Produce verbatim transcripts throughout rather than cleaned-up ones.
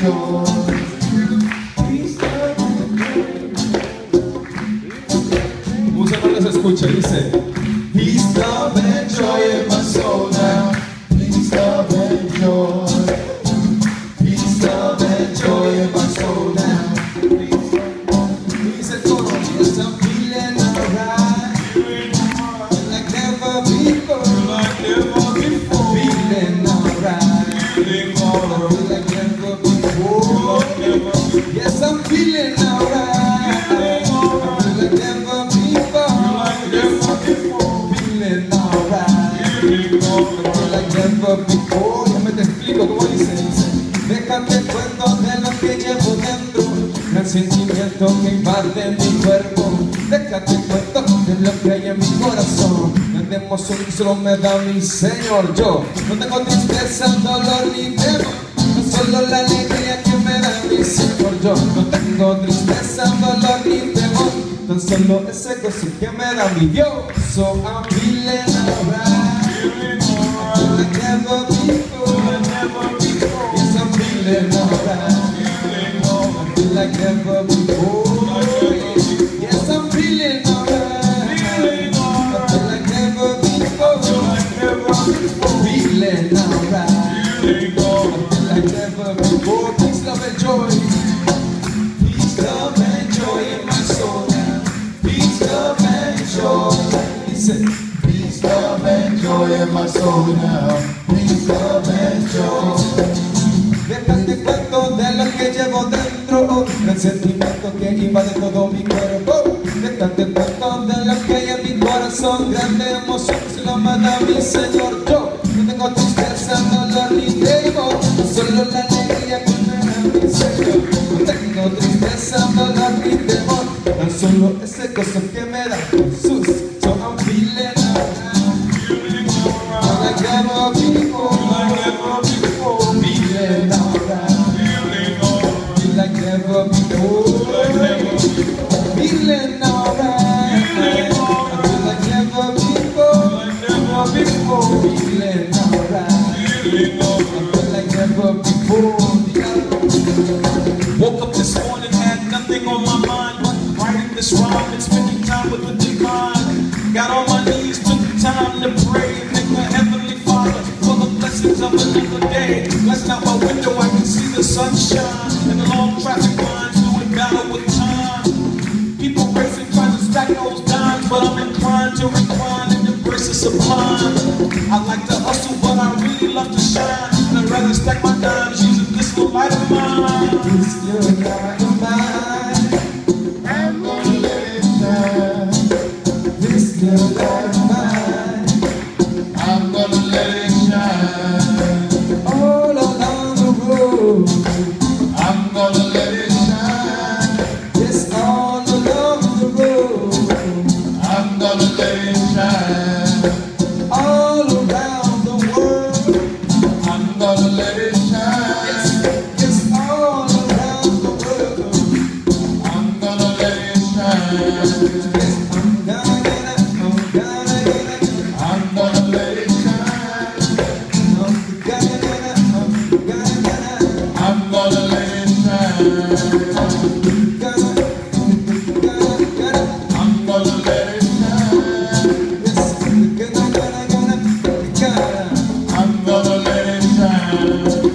joy. Música no se escucha, dice Peace, love, and joy in my soul now. Peace, love, and joy. Peace, love, and joy in my soul now. dice todo, yes, I'm feeling alright, like never before, Like never before. feeling alright, Feeling alright. like never before. Like never before. Yes, I'm feeling alright, Feeling alright. like never before, Like never before. feeling alright, Feeling alright. like never before. Ya me te explico cómo dice, dice déjate cuento de lo que llevo dentro, el sentimiento que invade mi cuerpo. Déjate cuento de lo que hay en mi corazón, la emoción que solo me da mi Señor. Yo no tengo tristeza, dolor ni temor, no solo la alegría que me da mi Señor. Yo no tengo tristeza, dolor ni temor, tan solo ese gozo que me da mi Dios. So I'm feeling alright, Feeling alright. like never before. Like never before. Yes, I'm feeling alright, Feeling alright. like never before. Yes, I'm feeling alright, Feeling alright. like never before. Like never before. Feeling alright, Feeling alright. like never before. Peace, love, and joy. Peace, love, and joy in my soul now. Peace, love, and joy. Listen. Peace, love, and joy in my soul now. Peace, love, and joy. Déjate cuento de lo que llevo dentro, el sentimiento que invade todo mi cuerpo. Déjate cuento de lo que hay en mi corazón, grande emoción se lo manda mi Señor. Yo no tengo tristeza, dolor ni temor, solo la alegría que me da mi Señor. No tengo tristeza, dolor ni temor, tan solo ese gozo que me da Jesús. So I'm feeling alright, Feeling alright. like never before. Like never before. Feeling alright, Feeling alright. feel like never before. Like never before. Feeling alright, Feeling alright. I feel like never before. Like never before. Feeling alright, Feeling I alright. feel like never before. Woke up this morning, had nothing on my mind but writing this rhyme and spending time with the divine. Got on my knees, took the time to pray and thank the Heavenly Father for the blessings of another day. Blessing out my window, I can see the sunshine and the long traffic lines doing battle with time. People racing, trying to stack those dimes, but I'm inclined to recline and embrace the sublime. I like to hustle, but I really love to shine, and I'd rather stack my dimes using this little light of mine. It's your light of mine, I'm gonna let it shine. this your light of mine, I'm gonna let it shine. all along the road. I'm gonna let it shine. Yes, all along the road, I'm gonna let it shine. all around the world. I'm gonna let it shine. Yes, all around the world. I'm gonna let it shine. Yes, I'm gonna get it, I'm gonna get it, I'm gonna let it shine. I'm gonna get it, I'm gonna get it, I'm gonna let it shine. gonna, gonna get it. I'm gonna let it shine. Yes, gonna, gonna, gonna, gonna. I'm gonna let it shine.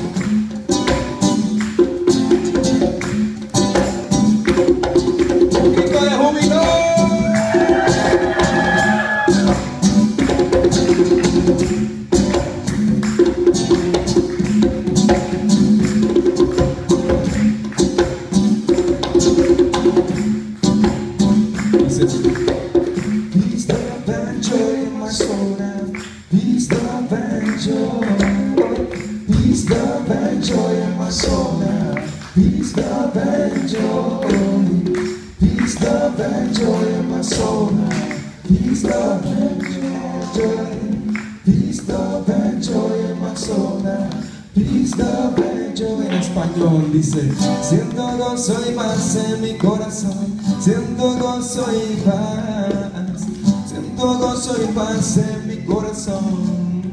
Grito de júbilo. Peace, love, and joy in my soul now. Peace, love, and joy. Peace, love, and joy in my soul now. Peace, love, and joy. Peace, love, and joy in my soul now. Peace, love, and joy. Peace, love, and joy in my soul now. Peace, love, and joy. En español dice: siento gozo y paz en mi corazón. Siento gozo y paz. Siento gozo y paz en mi corazón.